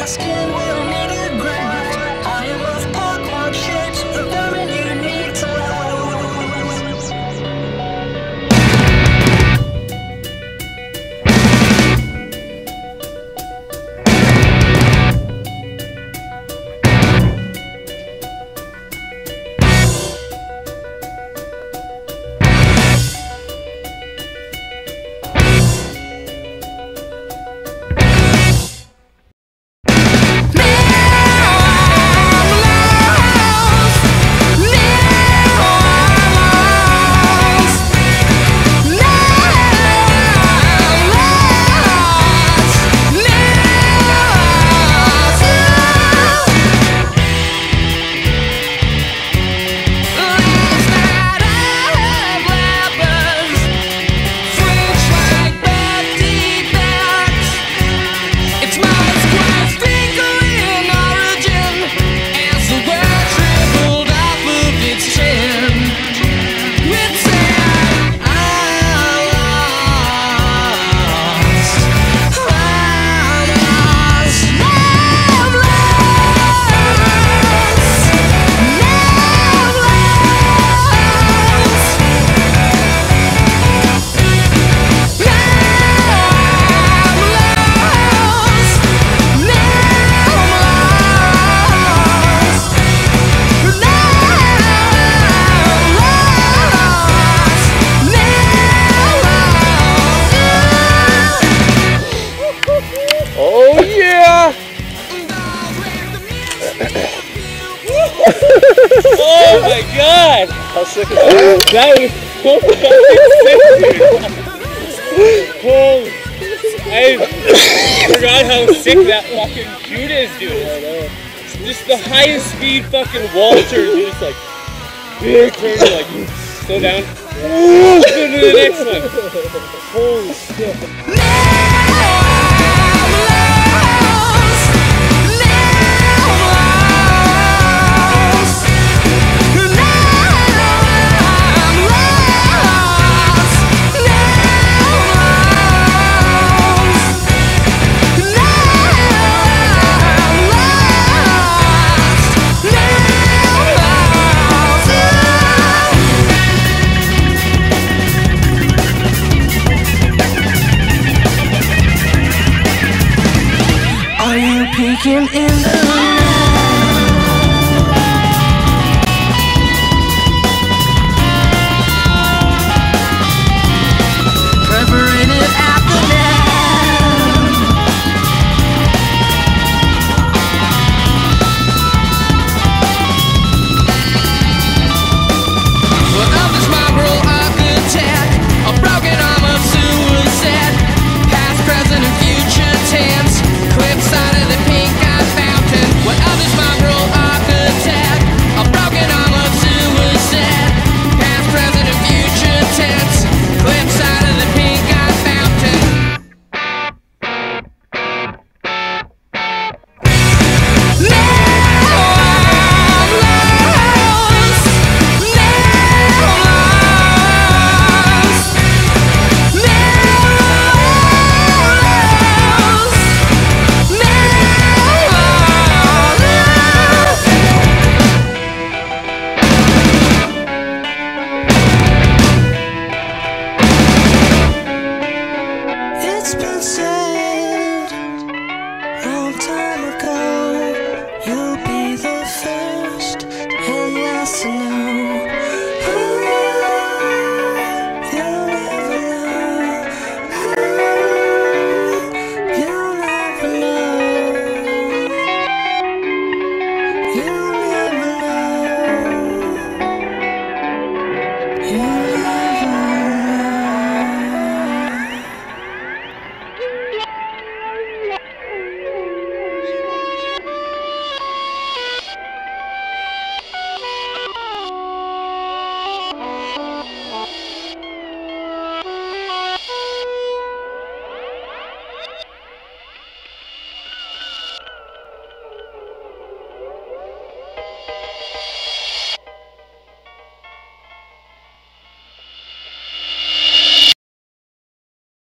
My skin will need a graft. I am of pockmarked shapes, the vermin you need to Oh my god! How sick is that? That was so fucking sick, dude. Holy, I forgot how sick that fucking shoot is, dude. It's just the highest speed fucking Walter, dude. It's like, big turn, like, slow down. Go to the next one. Holy shit. Are you peeking in the